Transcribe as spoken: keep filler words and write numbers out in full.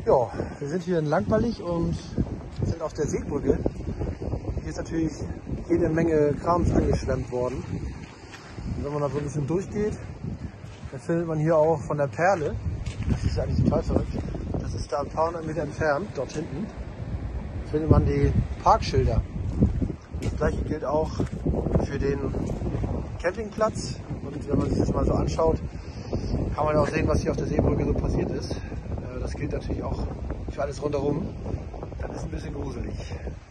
Ja, wir sind hier in Langweilig und sind auf der Seebrücke. Hier ist natürlich jede Menge Krams angeschwemmt worden. Und wenn man da so ein bisschen durchgeht, dann findet man hier auch von der Perle, das ist eigentlich total verrückt, das ist da ein paar hundert Meter entfernt, dort hinten, findet man die Parkschilder. Das gleiche gilt auch für den Campingplatz. Und wenn man sich das mal so anschaut, kann man auch sehen, was hier auf der Seebrücke so passiert ist. Das gilt natürlich auch für alles rundherum. Das ist ein bisschen gruselig.